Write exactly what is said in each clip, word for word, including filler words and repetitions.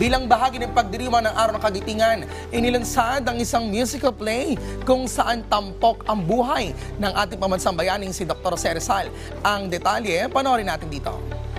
Bilang bahagi ng pagdiriwang ng Araw ng Kagitingan, inilunsad ang isang musical play kung saan tampok ang buhay ng ating pambansang bayaning si Doctor Jose Rizal. Ang detalye, panoorin natin dito.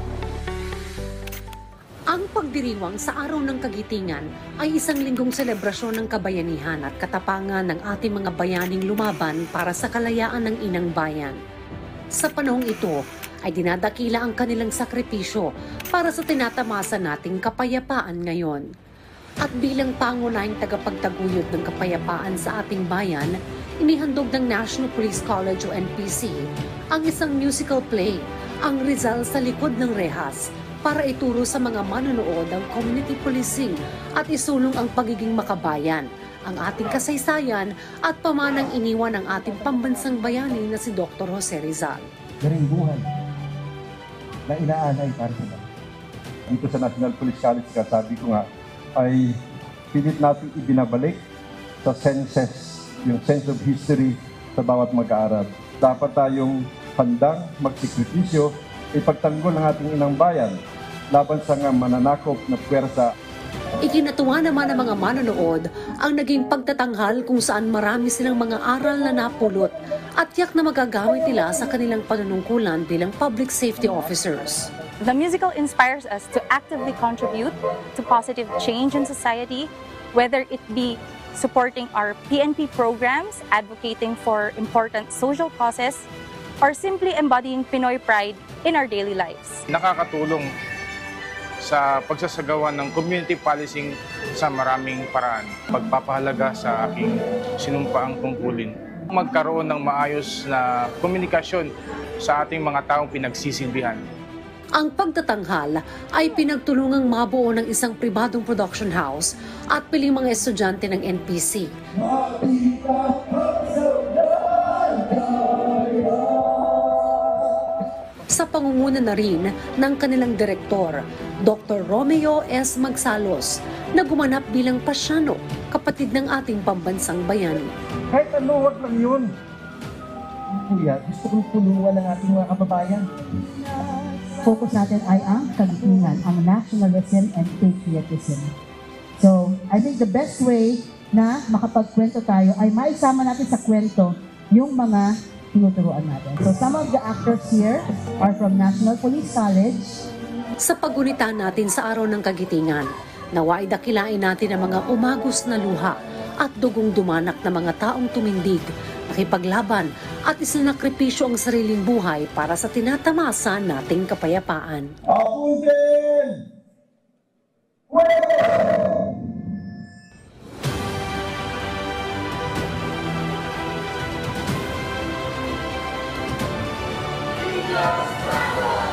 Ang pagdiriwang sa Araw ng Kagitingan ay isang linggong selebrasyon ng kabayanihan at katapangan ng ating mga bayaning lumaban para sa kalayaan ng inang bayan. Sa panahong ito ay dinadakila ang kanilang sakripisyo para sa tinatamasa nating kapayapaan ngayon. At bilang pangunahing tagapagtaguyod ng kapayapaan sa ating bayan, inihandog ng National Police College o N P C ang isang musical play, ang Rizal sa Likod ng Rehas, para ituro sa mga manonood ang community policing at isulong ang pagiging makabayan, ang ating kasaysayan at pamanang iniwan ng ating pambansang bayani na si Doctor Jose Rizal. Garing buhay na inaanay para sa mga. Dito sa National Police College, sabi ko nga, ay pilit natin ibinabalik sa senses, yung sense of history sa bawat mag-aaral. Dapat tayong handang magsikripisyo, ipagtanggol ng ating inang bayan laban sa nga mananakop na puwersa. Ikinatuwa naman ng mga manonood ang naging pagtatanghal kung saan marami silang mga aral na napulot at tiyak na magagamit nila sa kanilang panunungkulan bilang public safety officers. The musical inspires us to actively contribute to positive change in society, whether it be supporting our P N P programs, advocating for important social causes, or simply embodying Pinoy pride in our daily lives. Nakakatulong sa pagsasagawa ng community policing sa maraming paraan. Pagpapahalaga sa aking sinumpaang tungkulin. Magkaroon ng maayos na komunikasyon sa ating mga taong pinagsisilbihan. Ang pagtatanghal ay pinagtulungang mabuo ng isang pribadong production house at piling mga estudyante ng N P C. Sa pangunguna na rin ng kanilang direktor, Doctor Romeo S. Magsalos, na gumanap bilang pasyano, kapatid ng ating pambansang bayani. Kahit ano, wag lang yun. Kuya, gusto kong tulungan ng ating mga kababayan. Focus natin ay ang kagitingan, ang nationalism and patriotism. So, I think the best way na makapagkwento tayo ay maisama natin sa kwento yung mga tinuturuan natin. So, some of the actors here are from National Police College. Sa pagunita natin sa Araw ng Kagitingan, naway dakilain natin ang mga umagos na luha at dugong dumanak na mga taong tumindig, nakipaglaban at isinakripisyo ang sariling buhay para sa tinatamasa nating kapayapaan. Abutin! Yes,